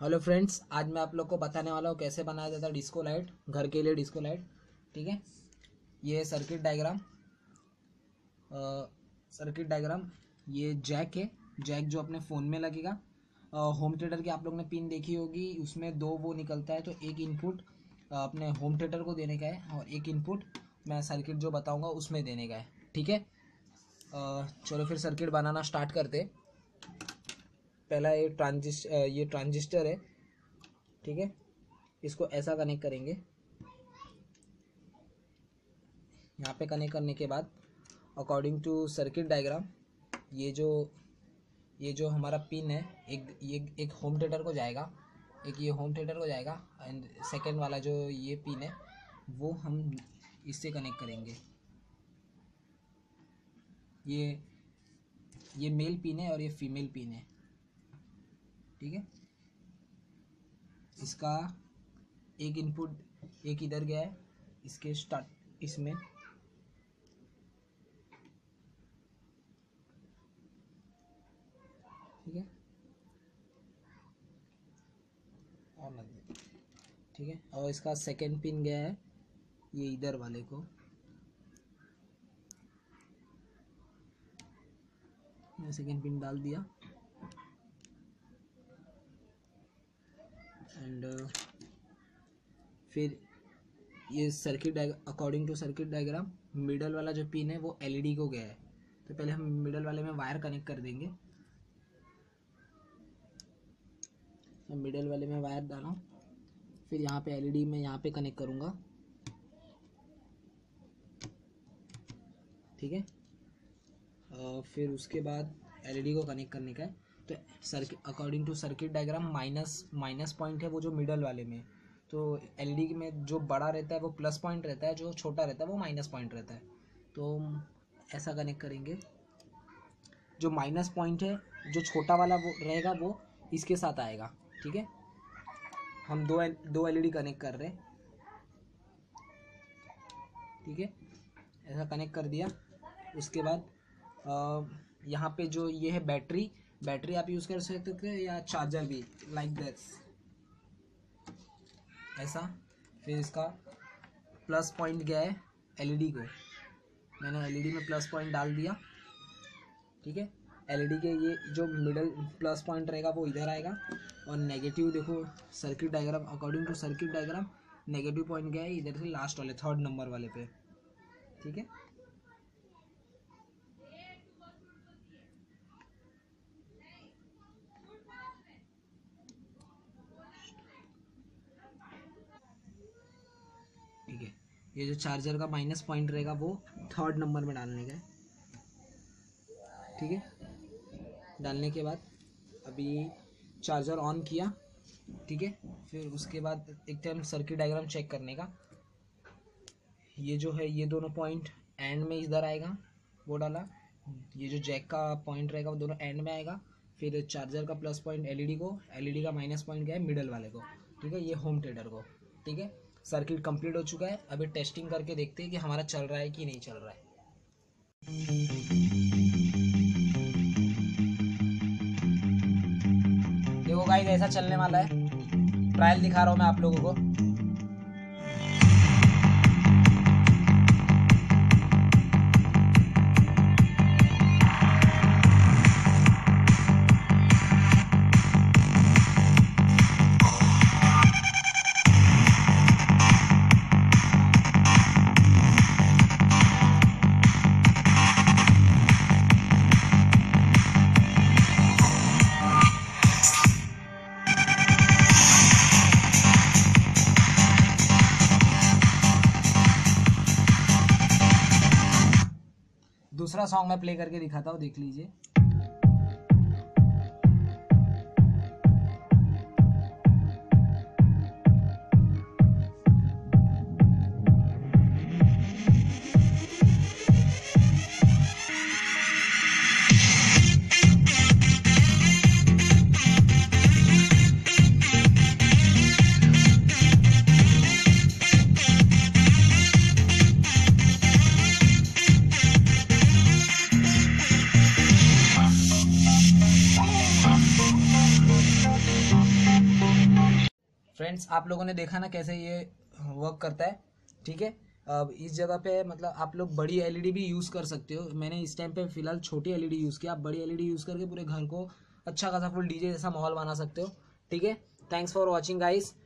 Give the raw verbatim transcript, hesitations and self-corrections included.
Hello friends, आज मैं आप लोग को बताने वाला हूँ कैसे बनाया जाता है डिस्को लाइट, घर के लिए डिस्को लाइट। ठीक है, ये सर्किट डायग्राम सर्किट डायग्राम ये जैक है, जैक जो अपने फ़ोन में लगेगा। होम थिएटर की आप लोग ने पिन देखी होगी, उसमें दो वो निकलता है, तो एक इनपुट अपने होम थिएटर को देने का है और एक इनपुट मैं सर्किट जो बताऊँगा उसमें देने का है। ठीक है, चलो फिर सर्किट बनाना स्टार्ट करते। पहला ये ट्रांजिस्ट ये ट्रांजिस्टर है। ठीक है, इसको ऐसा कनेक्ट करेंगे। यहाँ पे कनेक्ट करने के बाद अकॉर्डिंग टू सर्किट डायग्राम ये जो ये जो हमारा पिन है, एक ये एक होम थिएटर को जाएगा, एक ये होम थिएटर को जाएगा एंड सेकेंड वाला जो ये पिन है वो हम इससे कनेक्ट करेंगे। ये ये मेल पिन है और ये फीमेल पिन है। ठीक है, इसका एक इनपुट एक इधर गया है, इसके स्टार्ट इसमें ठीक है और ठीक है, और इसका सेकेंड पिन गया है ये इधर वाले को। मैं सेकेंड पिन डाल दिया एंड uh, फिर ये circuit according to circuit diagram middle वाला जो पिन है वो एलईडी को गया है, तो पहले हम मिडल वाले में वायर कनेक्ट कर देंगे। मैं मिडल वाले में वायर डाला, फिर यहाँ पे एलईडी में यहाँ पे कनेक्ट करूँगा। ठीक है, uh, फिर उसके बाद एलईडी को कनेक्ट करने का है। तो circuit according to circuit diagram minus minus point है वो जो मिडल वाले में, तो एलईडी में जो बड़ा रहता है वो प्लस पॉइंट रहता है, जो छोटा रहता है वो माइनस पॉइंट रहता है। तो ऐसा कनेक्ट करेंगे। जो माइनस पॉइंट है जो छोटा वाला वो रहेगा वो इसके साथ आएगा। ठीक है, हम दो दो एलईडी कनेक्ट कर रहे हैं। ठीक है, ऐसा कनेक्ट कर दिया। उसके बाद यहाँ पे जो ये है बैटरी बैटरी आप यूज़ कर सकते थे या चार्जर भी, लाइक दिस ऐसा। फिर इसका प्लस पॉइंट गया है एलईडी को, मैंने एलईडी में प्लस पॉइंट डाल दिया। ठीक है, एलईडी के ये जो मिडल प्लस पॉइंट रहेगा वो इधर आएगा और नेगेटिव देखो circuit diagram according to circuit diagram negative point गया है इधर से लास्ट वाले थर्ड नंबर वाले पे। ठीक है, ठीक है, ये जो चार्जर का माइनस पॉइंट रहेगा वो थर्ड नंबर में डालने का है। ठीक है, डालने के बाद अभी चार्जर ऑन किया। ठीक है, फिर उसके बाद एक टाइम सर्किट डायग्राम चेक करने का। ये जो है ये दोनों पॉइंट एंड में इधर आएगा, वो डाला। ये जो जैक का पॉइंट रहेगा वो दोनों एंड में आएगा। फिर चार्जर का प्लस पॉइंट एलईडी को, एलईडी का माइनस पॉइंट गया है मिडल वाले को। ठीक है, ये होम थिएटर को। ठीक है, सर्किट कंप्लीट हो चुका है। अभी टेस्टिंग करके देखते हैं कि हमारा चल रहा है कि नहीं चल रहा है। देखो गाइस, ऐसा चलने वाला है। ट्रायल दिखा रहा हूँ मैं आप लोगों को। दूसरा सॉन्ग मैं प्ले करके दिखाता हूँ, देख लीजिए। फ्रेंड्स आप लोगों ने देखा ना कैसे ये वर्क करता है, ठीक है। अब इस जगह पे मतलब आप लोग बड़ी एलईडी भी यूज़ कर सकते हो। मैंने इस टाइम पे फिलहाल छोटी एलईडी यूज़ किया, आप बड़ी एलईडी यूज़ करके पूरे घर को अच्छा खासा फुल डीजे जैसा माहौल बना सकते हो, ठीक है। Thanks for watching guys.